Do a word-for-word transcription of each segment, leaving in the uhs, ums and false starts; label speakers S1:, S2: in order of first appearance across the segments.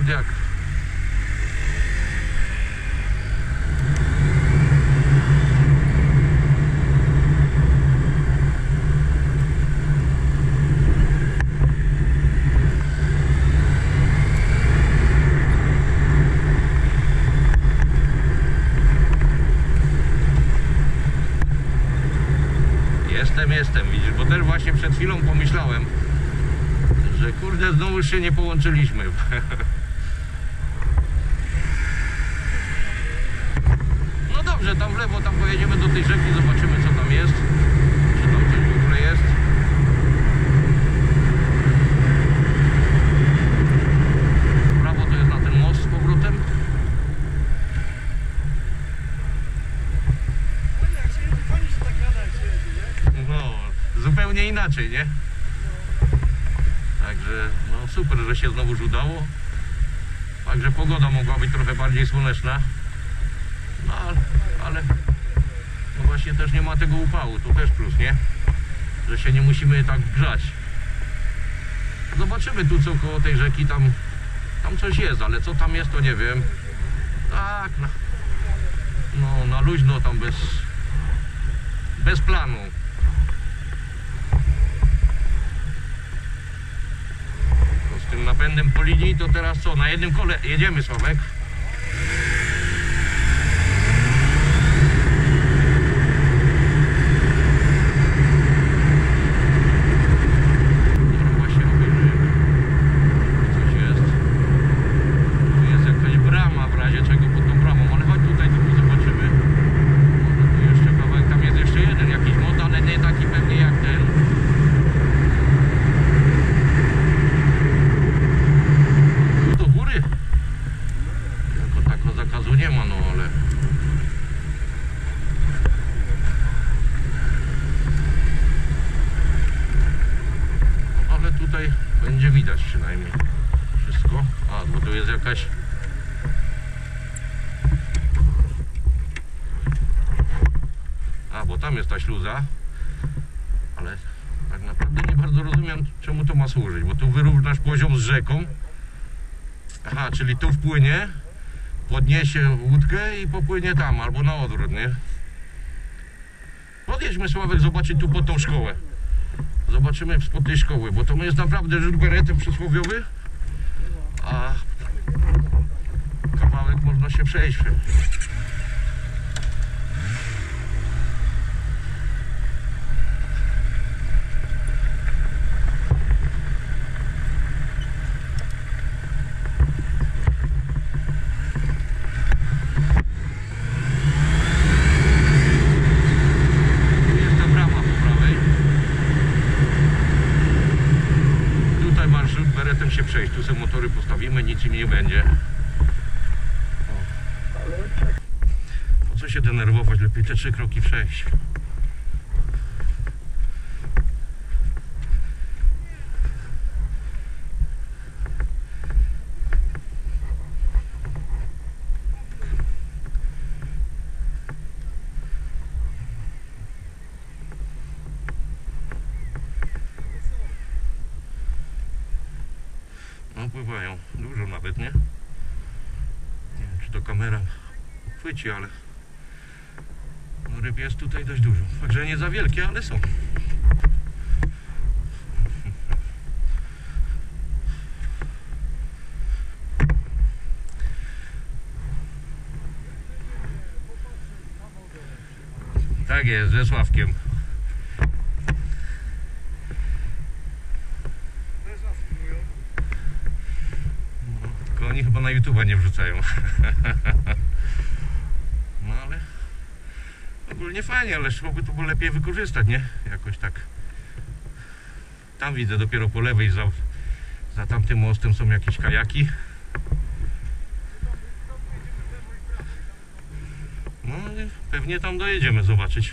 S1: jak. Jestem, jestem, widzisz, bo też właśnie przed chwilą pomyślałem, że kurde, znowu się nie połączyliśmy. No dobrze, tam w lewo, tam pojedziemy do tej rzeki, zobaczymy co tam jest, czy tam coś w ogóle jest. W prawo to jest na ten most z powrotem. No, zupełnie inaczej, nie? Także no super, że się znowu udało. Także pogoda mogła być trochę bardziej słoneczna. No ale, ale no właśnie też nie ma tego upału, to też plus, nie? Że się nie musimy tak grzać. Zobaczymy tu co koło tej rzeki, tam, tam coś jest, ale co tam jest to nie wiem. Tak, no, no na luźno tam bez, bez planu. Z tym napędem po linii to teraz co? Na jednym kole jedziemy, Sławek. Dobra, właśnie obejrzyjmy. Coś jest. Tu jest jakaś brama, w razie czego pod tą bramą, ale chodź tutaj, tylko zobaczymy. Może tu jeszcze kawałek, tam jest jeszcze jeden jakiś mod, ale nie taki pewnie jak ten. Zakazu nie ma, no ale ale tutaj będzie widać przynajmniej wszystko. A, bo tu jest jakaś a, bo tam jest ta śluza, ale tak naprawdę nie bardzo rozumiem, czemu to ma służyć, bo tu wyrównasz poziom z rzeką. Aha, czyli tu wpłynie, podniesie łódkę i popłynie tam, albo na odwrót, nie? Podjedźmy, Sławek, zobaczyć tu pod tą szkołę. Zobaczymy spod tej szkoły, bo to jest naprawdę rzut beretem przysłowiowy, a kawałek można się przejść. Beretem się przejść, tu sobie motory postawimy, nic im nie będzie. Po co się denerwować, lepiej te trzy kroki przejść. No pływają, dużo nawet, nie? Nie wiem, czy to kamera chwyci, ale no, ryb jest tutaj dość dużo. Także nie za wielkie, ale są. Tak jest, ze Sławkiem. Oni chyba na YouTube'a nie wrzucają. No ale ogólnie fajnie, ale trzeba by to było lepiej wykorzystać, nie? Jakoś tak. Tam widzę dopiero po lewej za, za tamtym mostem są jakieś kajaki. No i pewnie tam dojedziemy zobaczyć.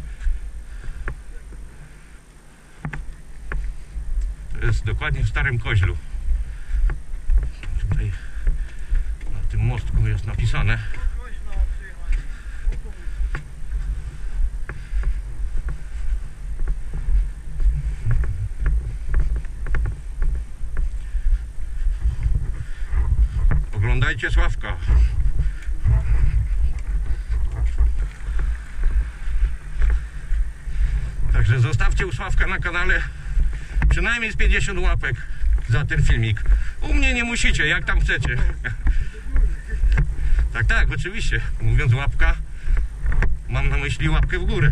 S1: To jest dokładnie w Starym Koźlu. Tutaj na tym mostku jest napisane. Oglądajcie Sławka. Także zostawcie u Sławka na kanale przynajmniej z pięćdziesiąt łapek za ten filmik. U mnie nie musicie, jak tam chcecie. Tak, tak, oczywiście. Mówiąc łapka, mam na myśli łapkę w górę.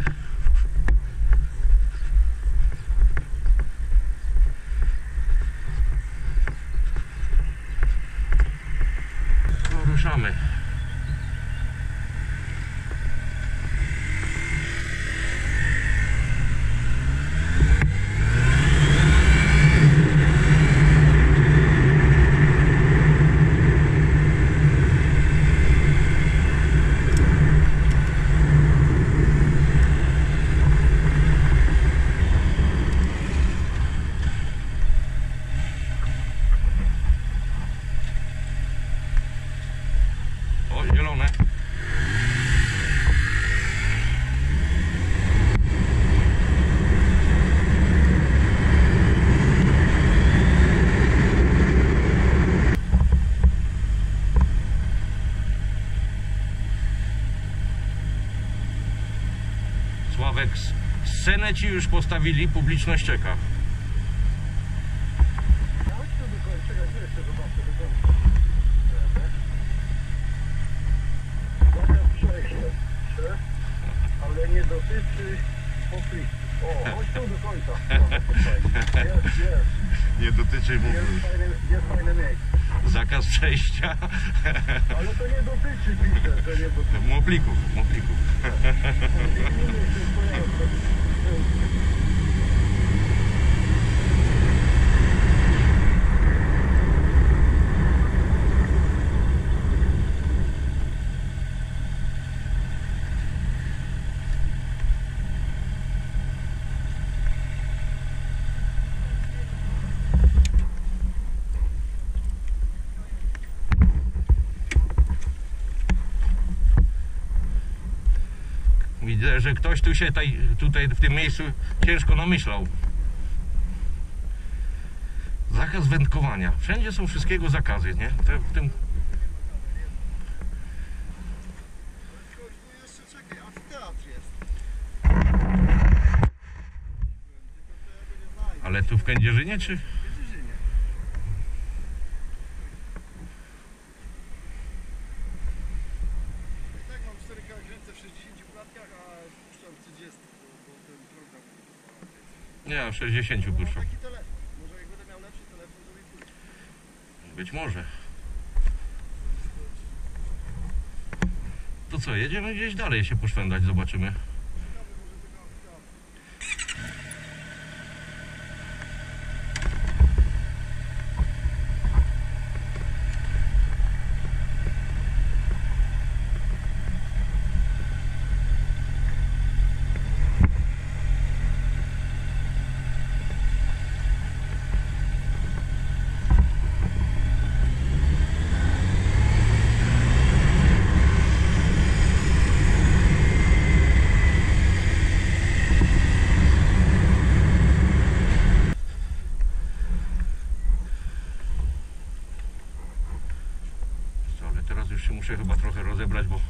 S1: To ruszamy. Zielone. Sławek, scenę ci już postawili, publiczność czeka.
S2: Ale nie dotyczy konfliktu. O, chodź tu do końca. Jest, jest.
S1: Nie dotyczy mu.
S2: Jest fajne, jest fajne miejsce.
S1: Zakaz przejścia.
S2: Ale to nie dotyczy, widzę, że nie dotyczy.
S1: Moplików, moplików. Widzę, że ktoś tu się tutaj, tutaj w tym miejscu ciężko namyślał. Zakaz wędkowania. Wszędzie są wszystkiego zakazy, nie? To w tym... Ale tu w Kędzierzynie, czy? Nie, w sześćdziesięciu puszczą.
S2: Taki telefon. Może jak będę miał lepszy telefon, to mi pójdzie.
S1: Być może. To co, jedziemy gdzieś dalej się poszwędać, zobaczymy. Teraz już się muszę chyba trochę rozebrać, bo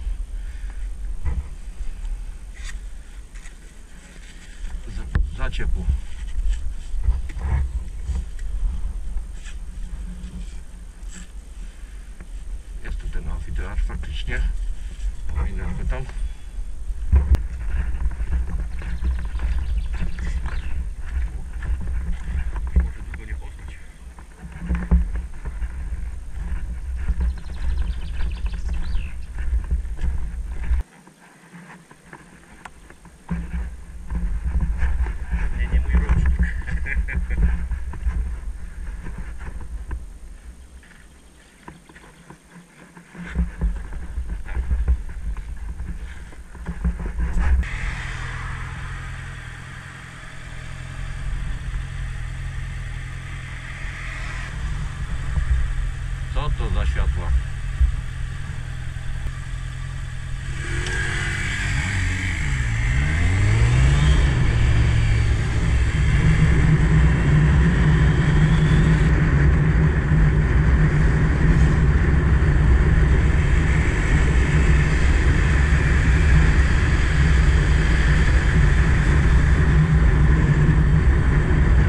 S1: za, za ciepło. Jest tu ten amfiteatr faktycznie. O ile pytam. Może długo nie postać. Co to za światła?